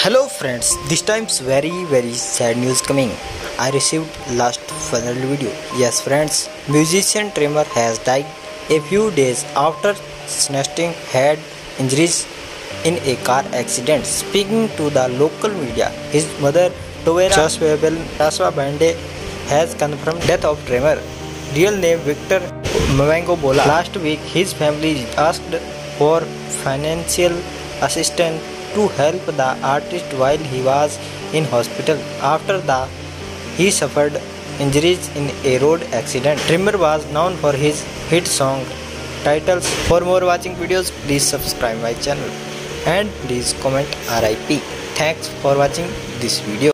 Hello friends, this time's very sad news coming. I received last viral video. Yes friends, musician Tremor has died a few days after sustaining head injuries in a car accident. Speaking to the local media, his mother Tovera Chaswa Bande has confirmed death of Tremor. Real name Victor Mwango Bola. Last week his family asked for financial assistance to help the artist while he was in hospital after he suffered injuries in a road accident. Tremor was known for his hit song titles. For more watching videos, please subscribe my channel and please comment RIP. Thanks for watching this video.